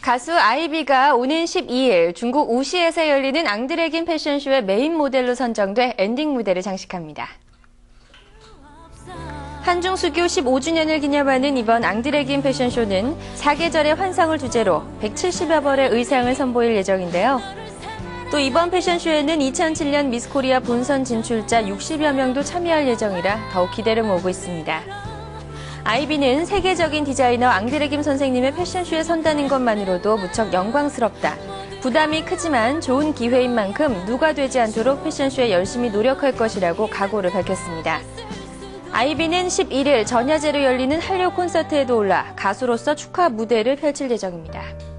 가수 아이비가 오는 12일 중국 우시에서 열리는 앙드레긴 패션쇼의 메인 모델로 선정돼 엔딩 무대를 장식합니다. 한중 수교 15주년을 기념하는 이번 앙드레긴 패션쇼는 사계절의 환상을 주제로 170여 벌의 의상을 선보일 예정인데요. 또 이번 패션쇼에는 2007년 미스코리아 본선 진출자 60여 명도 참여할 예정이라 더욱 기대를 모으고 있습니다. 아이비는 세계적인 디자이너 앙드레김 선생님의 패션쇼에 선다는 것만으로도 무척 영광스럽다. 부담이 크지만 좋은 기회인 만큼 누가 되지 않도록 패션쇼에 열심히 노력할 것이라고 각오를 밝혔습니다. 아이비는 11일 전야제로 열리는 한류 콘서트에도 올라 가수로서 축하 무대를 펼칠 예정입니다.